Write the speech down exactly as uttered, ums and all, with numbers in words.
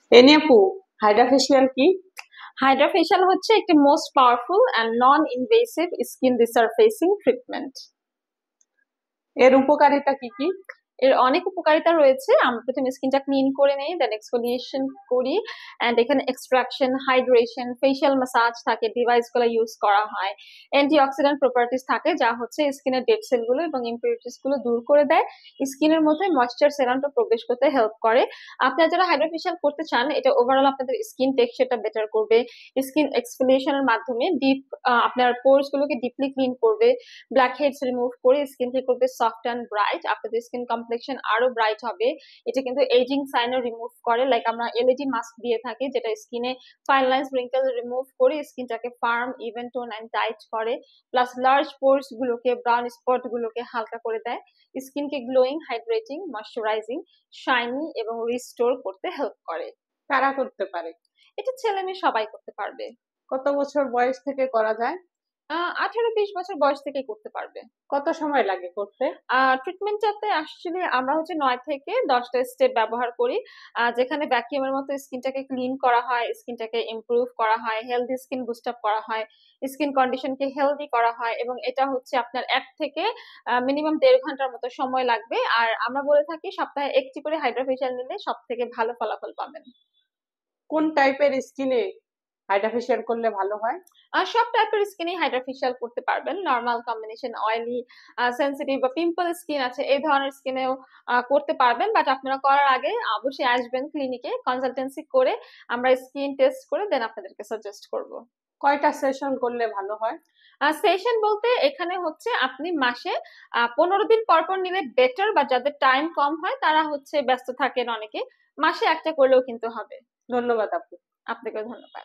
Any আপু, hydra facial কি? Hydra facial হচ্ছে একটি most powerful and non invasive skin resurfacing treatment. এর উপকারিতা কি কি? এর অনেক উপকারিতা রয়েছে। আমরা প্রথমে স্কিনটা ক্লিন করে নেই, দেন এক্সফোলিয়েশন করি, এন্ড এখানে এক্সট্রাকশন, হাইড্রেশন, ফেশিয়াল ম্যাসাজ থাকে, ডিভাইস গুলো ইউজ করা হয়, অ্যান্টিঅক্সিডেন্ট প্রপার্টিস থাকে যা হচ্ছে স্কিনের ডেড সেল গুলো এবং ইমপিউরিটিস গুলো দূর করে দেয়, স্কিনের মধ্যে ময়েশ্চার সেরামটা প্রবেশ করতে হেল্প করে। আপনারা যারা হাইড্রা ফেশিয়াল করতে চান, এটা ওভারঅল আপনাদের স্কিন টেক্সচারটা বেটার করবে। স্কিন এক্সফোলিয়েশনের মাধ্যমে ডিপ আপনার পোরস গুলোকে ডিপলি ক্লিন করবে, ব্ল্যাক হেডস রিমুভ করে স্কিনকে করবে সফট অ্যান্ড ব্রাইট, আপনাদের স্কিন কমপ্লেকশন আরো ব্রাইট হবে। এটা কিন্তু এজিং সাইনও রিমুভ করে, লাইক আমরা এলইডি মাস্ক দিয়ে থাকি যেটা স্কিনে ফাইন লাইন্স রিঙ্কেল রিমুভ করে স্কিনটাকে firm, even tone and tight করে, প্লাস লার্জ পোরস গুলোকে, ব্রাউন স্পট গুলোকে হালকা করে দেয়, স্কিনকে গ্লোয়িং, হাইড্রেটিং, ময়শ্চারাইজিং, শাইনি এবং রিস্টোর করতে হেল্প করে। কারা করতে পারে? এটা ছেলে মেয়ে সবাই করতে পারবে। কত বছর বয়স থেকে করা যায়? আহ আঠারো বিশ বছর বয়স থেকে করতে পারবে। কত সময় লাগে করতে? ট্রিটমেন্টটাতে আসলে আমরা হচ্ছে নয় থেকে দশটা স্টেপ ব্যবহার করি, আহ, যেখানে ভ্যাকিউমের মতো স্কিনটাকে ক্লিন করা হয়, স্কিনটাকে ইমপ্রুভ করা হয়, হেলদি স্কিন বুস্ট আপ করা হয়, স্কিন কন্ডিশনকে হেলদি করা হয়, এবং এটা হচ্ছে আপনার এক থেকে মিনিমাম দেড় ঘন্টার মতো সময় লাগবে। আর আমরা বলে থাকি সপ্তাহে একটি করে হাইড্রা ফেশিয়াল নিলে সব থেকে ভালো ফলাফল পাবেন। কোন টাইপের স্কিনে হাইড্রা ফেসিয়াল করলে ভালো হয়? আর সব টাইপের স্কিনে হাইড্রা ফেশিয়াল করতে পারবেন। নরমাল, কম্বিনেশন, অয়েলি, সেনসিটিভ বা পিম্পল স্কিন আছে, এই ধরনের স্কিনেও করতে পারবেন। বাট আপনারা করার আগে অবশ্যই আসবেন ক্লিনিকে, কনসালটেন্সি করে আমরা স্কিন টেস্ট করে দেন আপনাদেরকে সাজেস্ট করব। কয়টা সেশন করলে ভালো হয়? সেশন বলতে এখানে হচ্ছে আপনি মাসে পনেরো দিন পর পর নিলে বেটার, বা যাদের টাইম কম হয় তারা হচ্ছে ব্যস্ত থাকেন অনেকে, মাসে একটা করলেও কিন্তু হবে। ধন্যবাদ আপু। আপনাকেও ধন্যবাদ।